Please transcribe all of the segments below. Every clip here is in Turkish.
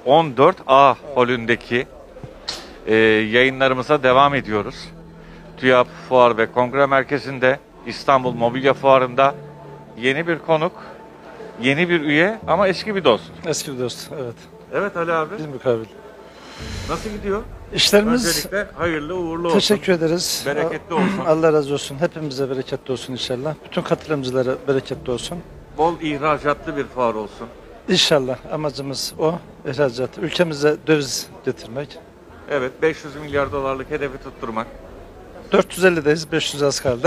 14A holündeki yayınlarımıza devam ediyoruz. TÜYAP Fuar ve Kongre Merkezi'nde, İstanbul Mobilya Fuarı'nda yeni bir konuk, yeni bir üye ama eski bir dost. Eski bir dost, evet. Evet Ali abi. Biz mukabil. Nasıl gidiyor? İşlerimiz Öncelikle hayırlı uğurlu olsun. teşekkür ederiz. Bereketli olsun. Allah razı olsun. Hepimize bereketli olsun inşallah. Bütün katılımcılara bereketli olsun. Bol ihracatlı bir fuar olsun. İnşallah amacımız o. İhracat. Ülkemize döviz getirmek. Evet, 500 milyar dolarlık hedefi tutturmak. 450'deyiz. 500 az kaldı.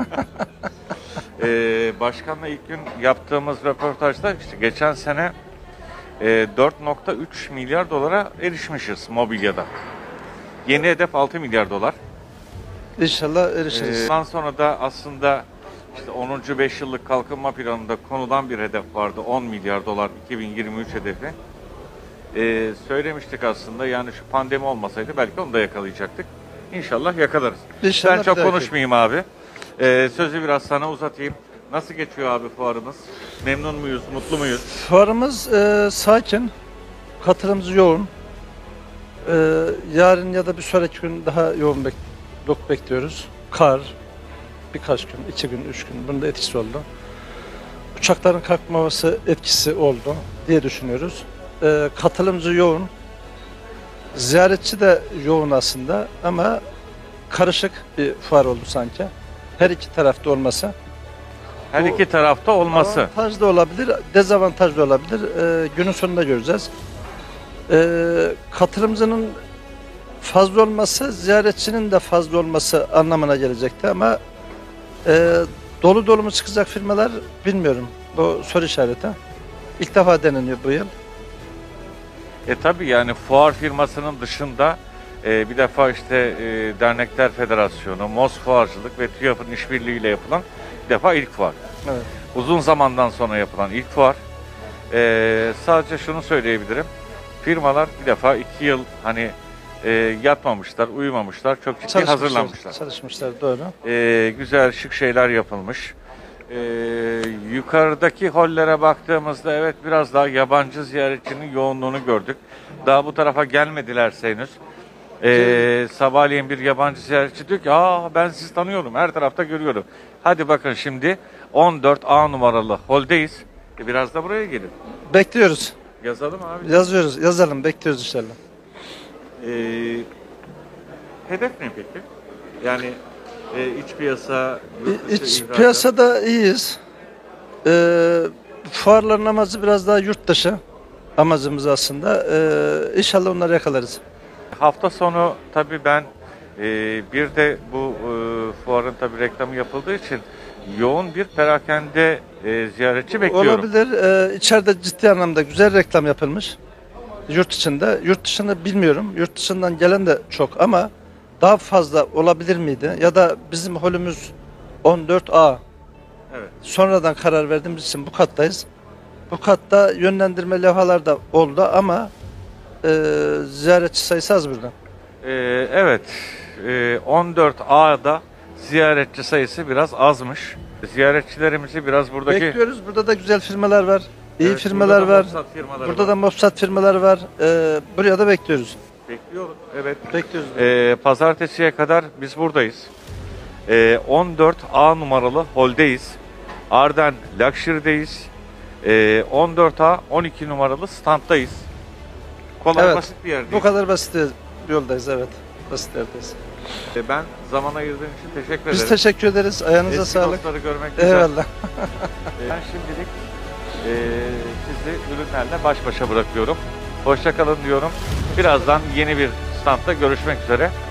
Başkanla ilk gün yaptığımız röportajda işte geçen sene 4,3 milyar dolara erişmişiz mobilyada. Yeni hedef 6 milyar dolar. İnşallah erişiriz. Ondan sonra da aslında işte 10. 5 yıllık kalkınma planında konulan bir hedef vardı. 10 milyar dolar 2023 hedefi. Söylemiştik aslında, yani şu pandemi olmasaydı belki onu da yakalayacaktık. İnşallah yakalarız. İnşallah Ben çok bir dahaki. konuşmayayım abi. Sözü biraz sana uzatayım. Nasıl geçiyor abi fuarımız? Memnun muyuz, mutlu muyuz? Fuarımız sakin. Katılımcı yoğun. Yarın ya da bir sonraki gün daha yoğun bekliyoruz. Kar, birkaç gün, 2 gün, 3 gün bunun da etkisi oldu. Uçakların kalkmaması etkisi oldu diye düşünüyoruz. Katılımcı yoğun. Ziyaretçi de yoğun aslında ama karışık bir fuar oldu sanki. Her iki tarafta olması. Her iki tarafta olması. Avantaj da olabilir, dezavantaj da olabilir. Günün sonunda göreceğiz. Katılımcının fazla olması, ziyaretçinin de fazla olması anlamına gelecekti ama dolu dolu mu çıkacak firmalar bilmiyorum. Bu soru işareti. İlk defa deneniyor bu yıl. Tabii yani fuar firmasının dışında bir defa işte Dernekler Federasyonu, MOS Fuarcılık ve TÜYAP'ın işbirliğiyle yapılan bir defa ilk fuar. Evet. Uzun zamandan sonra yapılan ilk fuar. Sadece şunu söyleyebilirim. Firmalar bir defa 2 yıl hani yatmamışlar, uyumamışlar, çok ciddi hazırlanmışlar. Çalışmışlar, doğru. Güzel, şık şeyler yapılmış. Yukarıdaki hollere baktığımızda evet biraz daha yabancı ziyaretçinin yoğunluğunu gördük. Daha bu tarafa gelmedilerse henüz. Sabahleyin bir yabancı ziyaretçi diyor ki ben sizi tanıyorum, her tarafta görüyorum. Hadi bakın şimdi 14A numaralı holdeyiz. Biraz da buraya gelin. Bekliyoruz. Yazalım abi. Yazalım, bekliyoruz inşallah. Hedef ne peki? Yani iç piyasa, İç piyasada iyiyiz. Fuarların amacı biraz daha yurt dışı amacımız aslında. İnşallah onları yakalarız. Hafta sonu tabii ben bir de bu fuarın tabii reklamı yapıldığı için yoğun bir perakende ziyaretçi bekliyorum. Olabilir. İçeride ciddi anlamda güzel reklam yapılmış. Yurt içinde. Yurt dışında bilmiyorum. Yurt dışından gelen de çok ama daha fazla olabilir miydi? Ya da bizim holümüz 14A. Evet. Sonradan karar verdiğimiz için bu kattayız. Bu katta yönlendirme levhalar da oldu ama ziyaretçi sayısı az burada. Evet. 14A'da ziyaretçi sayısı biraz azmış. Ziyaretçilerimizi biraz buradaki... Bekliyoruz. Burada da güzel firmalar var. İyi Evet, firmalar burada da var. Mossad firmaları Burada var. da Mossad firmaları var. Buraya da bekliyoruz. Bekliyorum. Evet. Bekliyoruz. Pazartesiye kadar biz buradayız. 14A numaralı holdeyiz. Arden Luxury'deyiz. 14A 12 numaralı standdayız. Kolay, Evet. basit bir yerdeyiz. Bu kadar basit bir yoldayız, evet. Basit yerdeyiz. Ben zaman ayırdığın için teşekkür ederim. Biz teşekkür ederiz. Ayağınıza Eski sağlık. dostları görmek güzel. Eyvallah. Ben şimdilik sizi ürünlerle baş başa bırakıyorum. Hoşça kalın diyorum. Birazdan yeni bir standta görüşmek üzere.